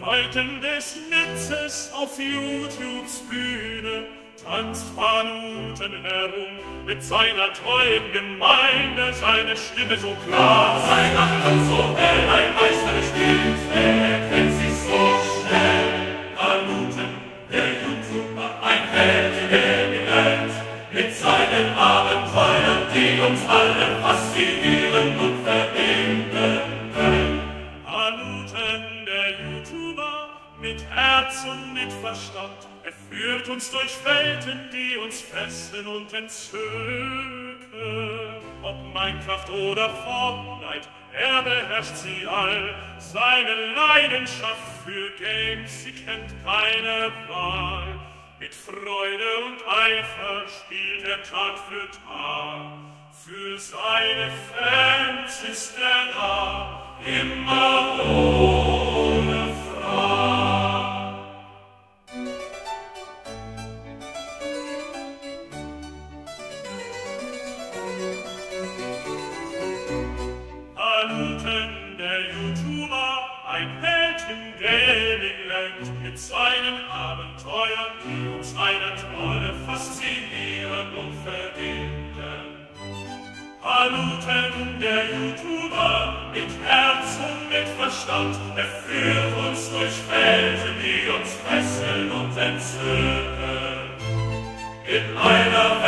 Weiten des Netzes auf YouTubes Bühne tanzt Paluten herum mit seiner treuen Gemeinde, seine Stimme so klar, sein Lachen so hell, ein Meister des Spiels, er kennt sich so schnell. Paluten, der YouTuber, ein Held in der Welt, mit seinen Abenteuern, die uns alle faszinieren und verbinden können. Paluten, der YouTuber, mit Herz und mit Verstand, er führt uns durch Welten, die uns fesseln und entzücken. Ob Minecraft oder Fortnite, er beherrscht sie all. Seine Leidenschaft für Games, sie kennt keine Wahl. Mit Freude und Eifer spielt er Tag für Tag. Für seine Fans ist er da, immer ohne Frage. Paluten, der YouTuber, ein Held im Gaming-Land, mit seinen Abenteuern, die uns einer Trolle faszinieren und verbinden. Paluten, der YouTuber, mit Herz und mit Verstand, er führt uns durch Welten, die uns fesseln und entzücken. In einer